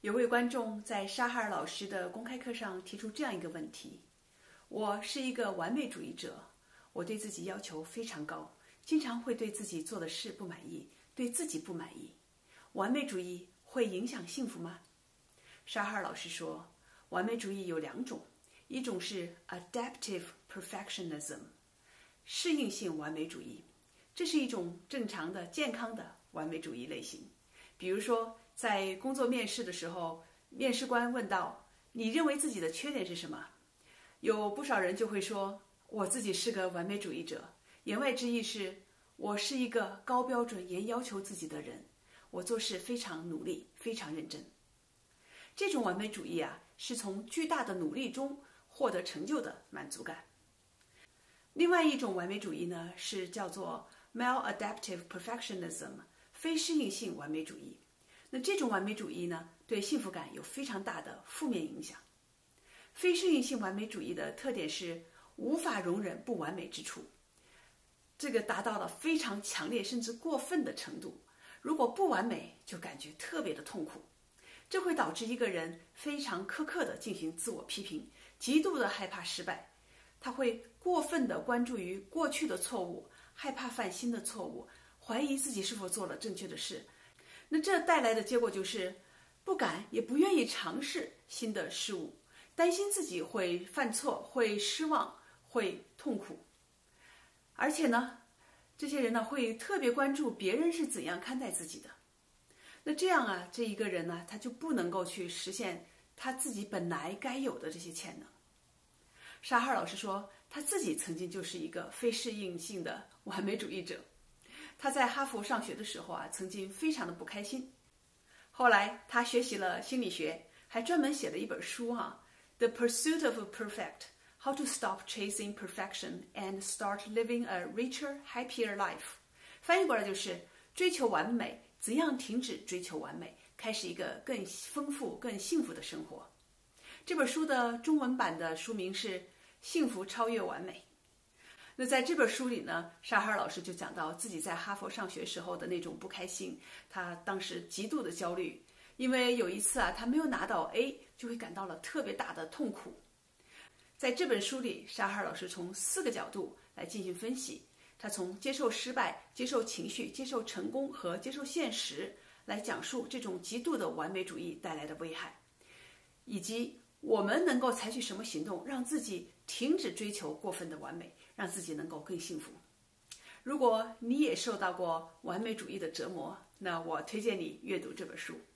有位观众在沙哈尔老师的公开课上提出这样一个问题：我是一个完美主义者，我对自己要求非常高，经常会对自己做的事不满意，对自己不满意。完美主义会影响幸福吗？沙哈尔老师说，完美主义有两种，一种是 adaptive perfectionism， 适应性完美主义，这是一种正常的、健康的完美主义类型。比如说，在工作面试的时候，面试官问到你认为自己的缺点是什么，有不少人就会说我自己是个完美主义者，言外之意是我是一个高标准严要求自己的人，我做事非常努力，非常认真。这种完美主义是从巨大的努力中获得成就的满足感。另外一种完美主义呢，是叫做 maladaptive perfectionism， 非适应性完美主义。那这种完美主义呢，对幸福感有非常大的负面影响。非适应性完美主义的特点是无法容忍不完美之处，这个达到了非常强烈甚至过分的程度。如果不完美，就感觉特别的痛苦。这会导致一个人非常苛刻地进行自我批评，极度的害怕失败。他会过分地关注于过去的错误，害怕犯新的错误，怀疑自己是否做了正确的事。那这带来的结果就是不敢也不愿意尝试新的事物，担心自己会犯错，会失望，会痛苦。而且呢，这些人呢会特别关注别人是怎样看待自己的。那这样这一个人呢，他就不能够去实现他自己本来该有的这些潜能。沙哈尔老师说，他自己曾经就是一个非适应性的完美主义者。他在哈佛上学的时候曾经非常的不开心。后来他学习了心理学，还专门写了一本书The Pursuit of Perfect: How to Stop Chasing Perfection and Start Living a Richer, Happier Life。翻译过来就是追求完美，怎样停止追求完美，开始一个更丰富、更幸福的生活。这本书的中文版的书名是《幸福超越完美》。那在这本书里呢，沙哈尔老师就讲到自己在哈佛上学时候的那种不开心，他当时极度的焦虑，因为有一次他没有拿到 A， 就会感到了特别大的痛苦。在这本书里，沙哈尔老师从4个角度来进行分析，他从接受失败、接受情绪、接受成功和接受现实来讲述这种极度的完美主义带来的危害，以及我们能够采取什么行动让自己停止追求过分的完美，让自己能够更幸福。如果你也受到过完美主义的折磨，那我推荐你阅读这本书。